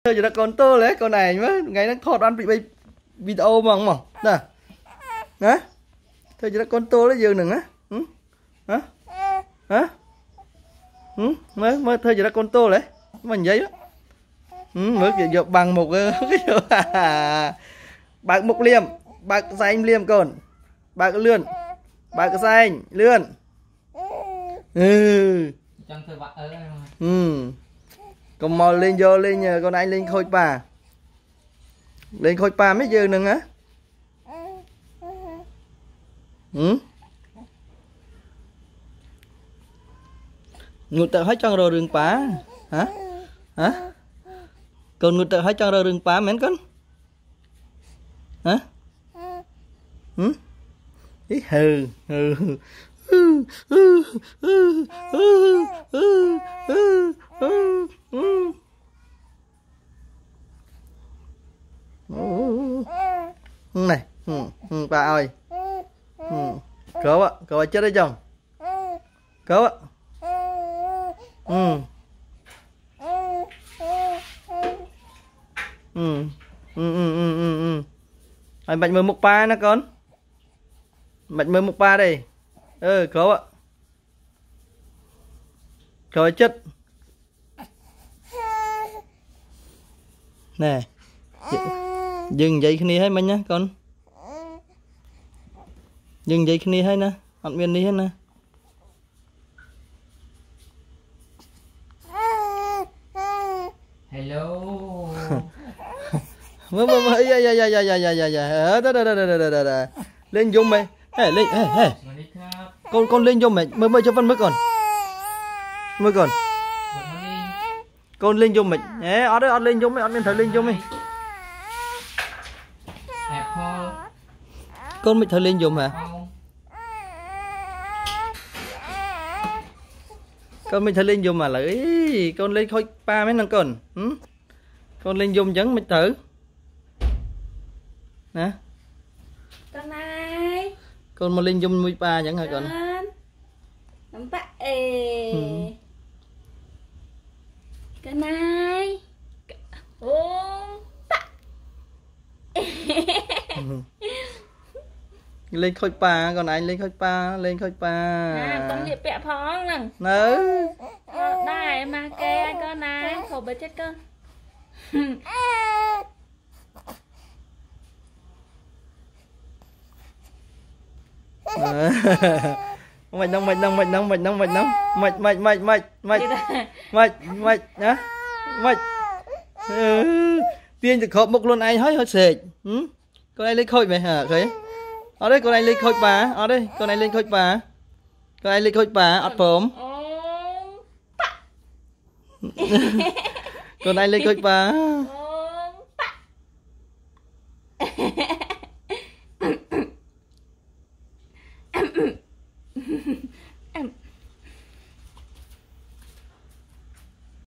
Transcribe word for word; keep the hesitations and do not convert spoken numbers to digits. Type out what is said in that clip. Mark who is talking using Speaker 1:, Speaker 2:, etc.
Speaker 1: Thôi giờ con tô lấy con này mới ngày nó thọt ăn bị bay video mà không nè hả thôi giờ con tô lấy giường đừng á hả hả mới mới thôi giờ con tô lấy mình giấy đó mới giờ bằng một cái bạc mục liềm bạc xanh liềm còn bạc lươn bạc xanh lươn ừ ừ còn mò lên vô lên nhờ con anh lên khôi bà lên khôi bà mấy giờ nừng á ừ ngụt tự hết cho rồi rừng pá hả hả còn ngụt tự hết cho rồi rừng pá mến con hả ừ ý hừ hừ hừ hừ hừ hừ hừ hừ hừ này ừ, ừ, bà ơi ừ. Cậu ạ cậu chết đấy chồng cậu ạ ừ ừ ừ ừ ừ ừ ừ anh bệnh mười một ba nè con bệnh mười một ba đây ừ cậu ạ cậu chết nè dừng dậy khi hết mình nhá con dừng dậy khi hết nè ăn miên đi hết nè
Speaker 2: hello
Speaker 1: mơ mơ mơ dạ dạ dạ dạ dạ dạ dạ đó đó đó đó đó đó lên dung mày hey lên hey hey con con lên dung mày mơ mơ cho phân mới còn mới còn con lên dung mày nhé ở đây ở lên dung mày ở bên thử lên dung mày con mày thử lên dung hả con mình thử lên dung mà lại con lên khôi ba mấy năm con ừ? Con lên dung vẫn mình thử nè
Speaker 3: con này
Speaker 1: con mà lên dung mười ba vẫn hả con
Speaker 3: nắm bạn ê ừ. Con này ô bạn
Speaker 1: ừ. Lên khôi pa còn anh lên khôi pa lên khôi pa
Speaker 3: à, con liệp bẹ phóng nè
Speaker 1: nữ
Speaker 3: đây mà kê con này khổ bớt chết con
Speaker 1: mạch nông mạch nông mạch nông mạch nông mạch nông mạch mạch mạch mạch mạch mạch mạch nhá mạch tiên thì khóc một luôn anh hơi hơi sệt con anh lên khôi mày hả thấy ở đây con anh lên khôi bà ở đây con anh lên khôi bà con anh lên khôi bà ọt phồm con anh lên khôi bà